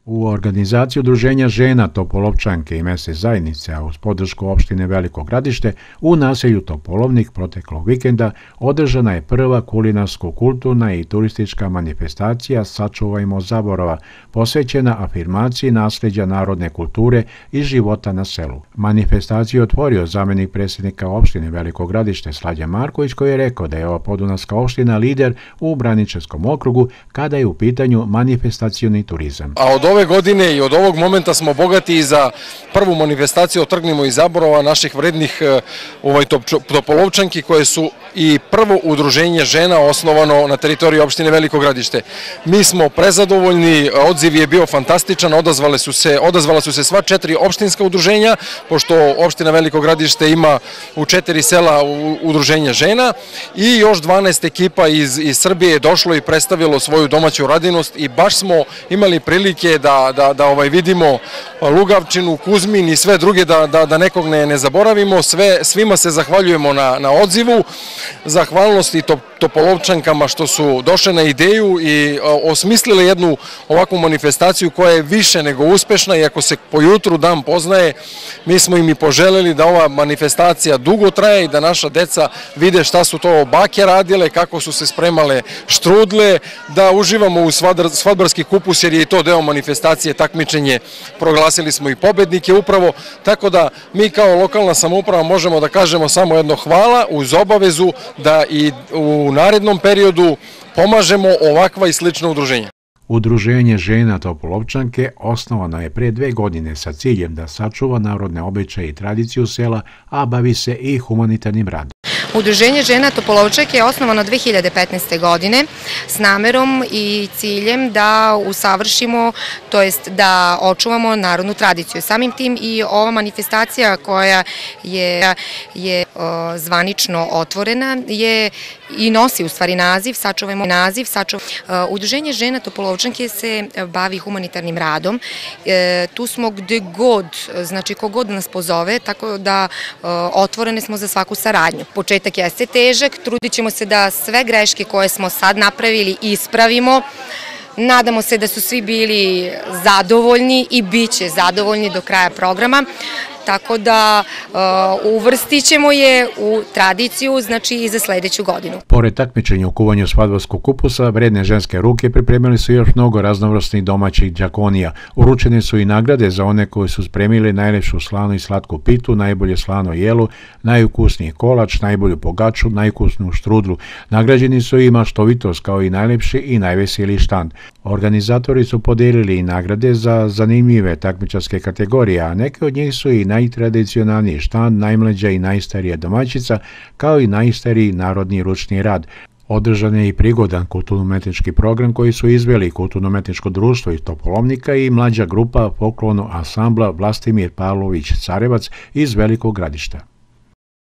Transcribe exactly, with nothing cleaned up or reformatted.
U organizaciji Udruženja žena Topolovčanke i mesne zajednice, a uz podršku opštine Veliko Gradište, u naselju Topolovnik proteklog vikenda održana je prva kulinarsko-kulturna i turistička manifestacija Sačuvajmo zaborava, posvećena afirmaciji nasleđa narodne kulture i života na selu. Manifestaciju je otvorio zamenik predsjednika opštine Veliko Gradište Slađan Marković, koji je rekao da je ova podunavska opština lider u Braničevskom okrugu kada je u pitanju manifestacioni turizam. A od ove godine i od ovog momenta smo bogati i za prvu manifestaciju Otrgnimo iz zaborava naših vrednih ovaj, Topolovčanki, koje su i prvo udruženje žena osnovano na teritoriji opštine Veliko Gradište. Mi smo prezadovoljni, odziv je bio fantastičan, odazvale su se, odazvala su se sva četiri opštinska udruženja, pošto opština Veliko Gradište ima u četiri sela udruženja žena i još dvanaest ekipa iz, iz Srbije je došlo i predstavilo svoju domaću radinost i baš smo imali prilike da, da, da ovaj, vidimo Lugavčinu, Kuzmin i sve druge, da, da, da nekog ne, ne zaboravimo. Sve, svima se zahvaljujemo na, na odzivu, zahvalnosti to, Topolovčankama što su došle na ideju i osmislile jednu ovakvu manifestaciju koja je više nego uspešna, i ako se po jutru dan poznaje, mi smo im i poželeli da ova manifestacija dugo traje i da naša deca vide šta su to bake radile, kako su se spremale štrudle, da uživamo u svadbarski kupus, jer je i to deo manifestacije, takmičenje, proglasili smo i pobednike upravo, tako da mi kao lokalna samouprava možemo da kažemo samo jedno hvala, uz obavezu da i u narednom periodu pomažemo ovakva i slična udruženja. Udruženje žena Topolovčanke osnovano je pre dve godine sa ciljem da sačuva narodne običaje i tradiciju sela, a bavi se i humanitarnim radom. Udruženje žena Topolovčanke je osnovano dve hiljade petnaeste. godine s namerom i ciljem da usavršimo, to jest da očuvamo narodnu tradiciju. Samim tim i ova manifestacija koja je, je o, zvanično otvorena je i nosi u stvari naziv Sačuvajmo naziv sačuv... Udruženje žena Topolovčanke se bavi humanitarnim radom. E, tu smo gde god, znači kogod nas pozove, tako da o, otvorene smo za svaku saradnju. Početak jeste težak, trudit ćemo se da sve greške koje smo sad napravili ispravimo. Nadamo se da su svi bili zadovoljni i bit će zadovoljni do kraja programa. Tako da uh, uvrstit ćemo je u tradiciju, znači i za sledeću godinu. Pored takmičenja u kuvanju svadbarskog kupusa, vredne ženske ruke pripremili su još mnogo raznovrsnih domaćih đakonija. Uručene su i nagrade za one koji su spremili najlepšu slanu i slatku pitu, najbolje slano jelo, najukusniji kolač, najbolju pogaču, najukusniju štrudlu. Nagrađeni su i maštovitost kao i najlepši i najveseliji štand. Organizatori su podelili i nagrade za zanimljive takmičarske kategorije, a neke od njih su i najtradicionalniji štand, najmlađa i najstarija domaćica, kao i najstariji narodni ručni rad. Održan je i prigodan kulturno-umetnički program koji su izveli Kulturno-umetničko društvo iz Topolovnika i mlađa grupa folklornog ansambla Vlastimir Pavlović Carevac iz Velikog Gradišta.